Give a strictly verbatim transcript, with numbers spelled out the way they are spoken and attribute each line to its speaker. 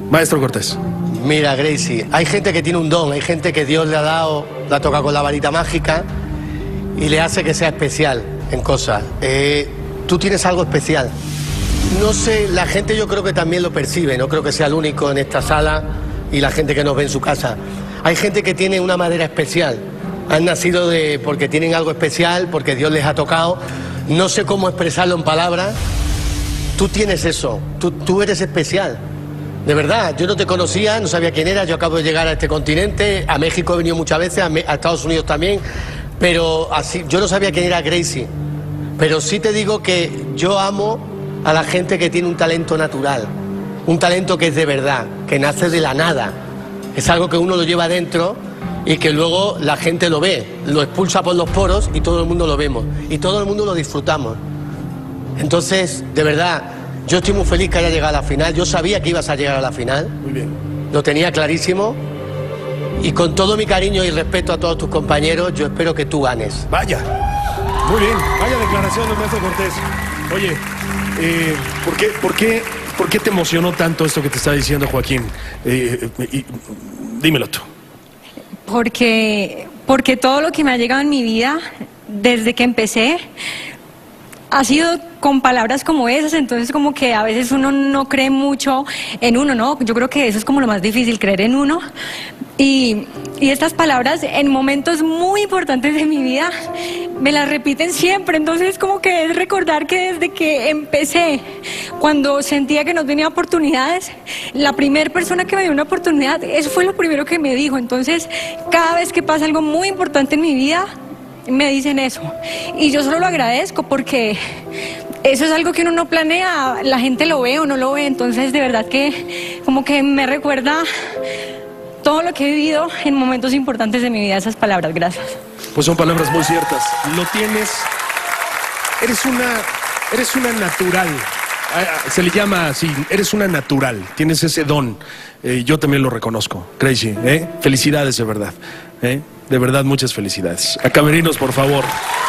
Speaker 1: Maestro Cortés.
Speaker 2: Mira, Gracie, hay gente que tiene un don, hay gente que Dios le ha dado, la toca con la varita mágica y le hace que sea especial en cosas. Eh, tú tienes algo especial. No sé, la gente yo creo que también lo percibe, no creo que sea el único en esta sala y la gente que nos ve en su casa. Hay gente que tiene una madera especial, han nacido de porque tienen algo especial, porque Dios les ha tocado. No sé cómo expresarlo en palabras. Tú tienes eso, tú, tú eres especial. De verdad, yo no te conocía, no sabía quién eras, yo acabo de llegar a este continente, a México he venido muchas veces, a, a Estados Unidos también, pero así, yo no sabía quién era Gracie. Pero sí te digo que yo amo a la gente que tiene un talento natural, un talento que es de verdad, que nace de la nada. Es algo que uno lo lleva dentro y que luego la gente lo ve, lo expulsa por los poros y todo el mundo lo vemos. Y todo el mundo lo disfrutamos. Entonces, de verdad, yo estoy muy feliz que haya llegado a la final. Yo sabía que ibas a llegar a la final.
Speaker 1: Muy bien.
Speaker 2: Lo tenía clarísimo. Y con todo mi cariño y respeto a todos tus compañeros, yo espero que tú ganes.
Speaker 1: Vaya. Muy bien. Vaya declaración del maestro Cortés. Oye, eh, ¿por qué, por qué, por qué te emocionó tanto esto que te está diciendo Joaquín? Eh, eh, dímelo tú.
Speaker 3: Porque, porque todo lo que me ha llegado en mi vida, desde que empecé, ha sido con palabras como esas, entonces como que a veces uno no cree mucho en uno, ¿no? Yo creo que eso es como lo más difícil, creer en uno. Y, y estas palabras en momentos muy importantes de mi vida me las repiten siempre, entonces como que es recordar que desde que empecé, cuando sentía que no tenía oportunidades, la primera persona que me dio una oportunidad, eso fue lo primero que me dijo. Entonces cada vez que pasa algo muy importante en mi vida, me dicen eso, y yo solo lo agradezco porque eso es algo que uno no planea, la gente lo ve o no lo ve, entonces de verdad que como que me recuerda todo lo que he vivido en momentos importantes de mi vida, esas palabras. Gracias.
Speaker 1: Pues son palabras muy ciertas. Lo tienes, eres una, eres una natural. Se le llama así, eres una natural, tienes ese don. Eh, yo también lo reconozco, Gracie, ¿eh? Felicidades de verdad, ¿eh? De verdad, muchas felicidades. A camerinos, por favor.